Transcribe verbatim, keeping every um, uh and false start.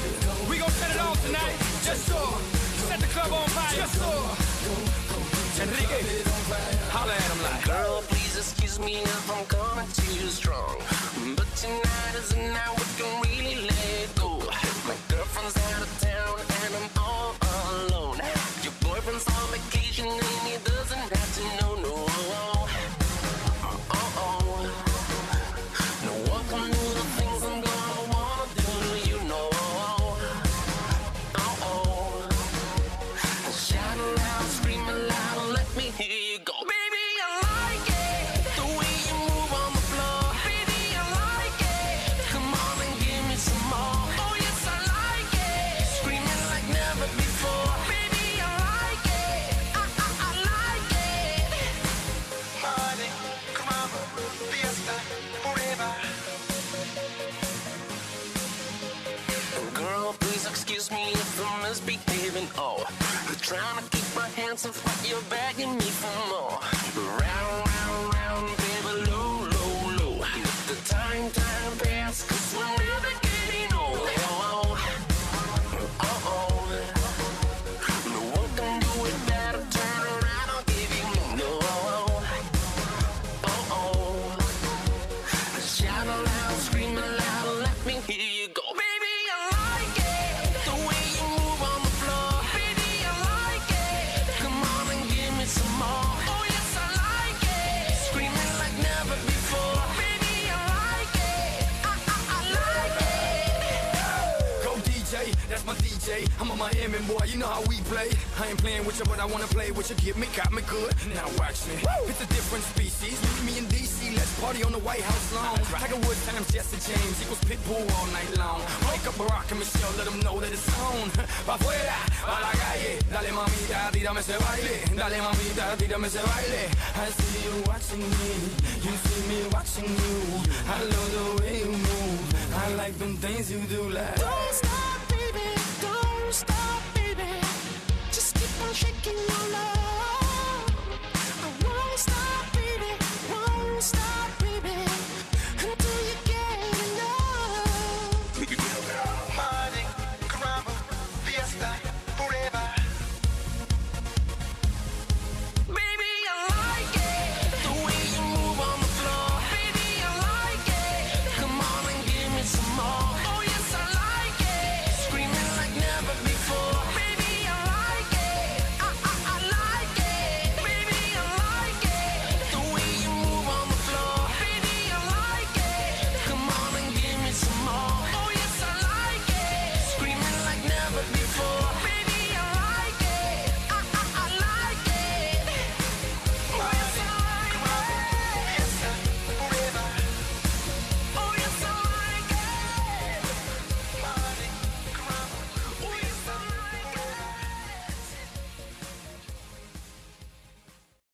We gon' set it off tonight. Just so. Set the club on fire. Just so. Enrique, holla at him like. Girl, please excuse me if I'm coming too strong, but tonight is the night we can really let go. My girlfriend's out of town and I'm all alone. Your boyfriend's on vacation and he doesn't have to know, no. Uh-oh. No one can do the things I'm gonna wanna do to you, know. Uh-oh. Shout aloud, scream aloud, let me hear you go. Baby, I like it, the way you move on the floor. Baby, I like it, come on and give me some more. Oh yes, I like it, screaming like never before. Baby, I like it, I, I, I like it. Party, come on, fiesta, forever. Girl, please excuse me if I'm misbehaving. Oh, I'm trying to keep my hands off what you're begging me for more. Round, round, round, baby, low, low, low. Let the time, time pass, cause we're never getting old. Oh, oh, oh. No one can do it better. Turn around, I'll give you no. Oh, oh. Shout aloud, scream aloud, let me hear you go. Baby, I like it, the way you move on the floor. Baby, I like it, come on and give me some more. Oh yes, I like it, screaming like never before. Baby, I like it, I, I, I like it. Go D J, that's my D J. I'm a Miami boy, you know how we play. I ain't playing with you, but I wanna play with you. Get me, got me good. Now watch me. Woo! It's a different species. Meet me in D C, let's party on the White House lawn. Right. Tiger Woods times Jesse James equals Pitbull all night long. Wake up Barack and Michelle, let them know that it's on. Pa' afuera, pa' la calle. Dale mamita, tírame ese baile. Dale mamita, tírame ese baile. I see you watching me, you see me watching you. I love the way you move. I like them things you do like. Don't